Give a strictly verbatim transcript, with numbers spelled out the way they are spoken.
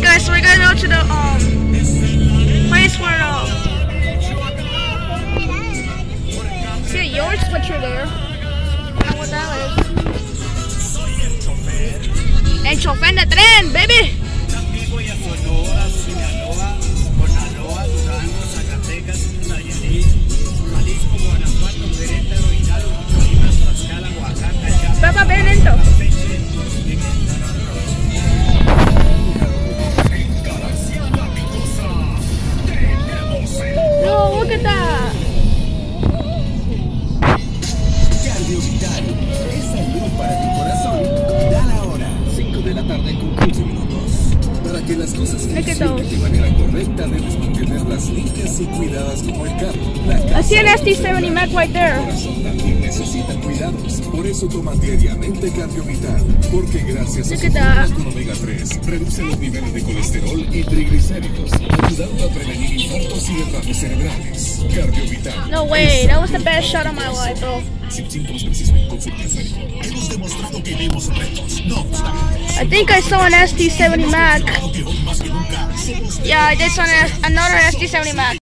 guys, so we're gonna go to the um place where the see your switcher there. I don't know what that is. El chofer de tren, baby. Papa, ven lento. No, look at that. Cardio Vital es salud para tu corazón. Da la hora, cinco de la tarde con quince minutos. Para que las cosas funcionen de manera correcta, debes mantenerlas limpias y cuidadas como el carro. I see an S D seventy Mac right there. El corazón también necesita cuidados. Por eso toma diariamente Cardio Vital. Porque gracias a su fórmula con omega tres, reduce los niveles de colesterol y triglicéridos, ayudando a prevenir infartos y derrames cerebrales. Cardio Vital. No way, that was the best shot of my life, bro. I think I saw an S D seventy Mac. Yeah, I did saw an, another S D seventy Mac.